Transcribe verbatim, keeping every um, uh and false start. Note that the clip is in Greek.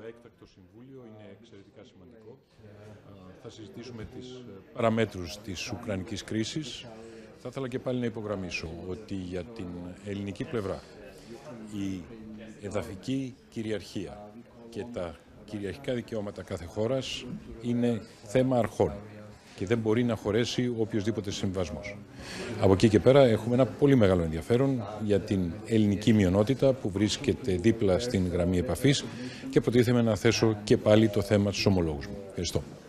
έκτακτο συμβούλιο είναι εξαιρετικά σημαντικό. Θα συζητήσουμε τις παραμέτρους της ουκρανικής κρίσης. Θα ήθελα και πάλι να υπογραμμίσω ότι για την ελληνική πλευρά η εδαφική κυριαρχία και τα κυριαρχικά δικαιώματα κάθε χώρας είναι θέμα αρχών και δεν μπορεί να χωρέσει οποιοσδήποτε συμβασμός. Από εκεί και πέρα έχουμε ένα πολύ μεγάλο ενδιαφέρον για την ελληνική μειονότητα που βρίσκεται δίπλα στην γραμμή επαφής και προτίθεμαι να θέσω και πάλι το θέμα στους ομολόγους μου. Ευχαριστώ.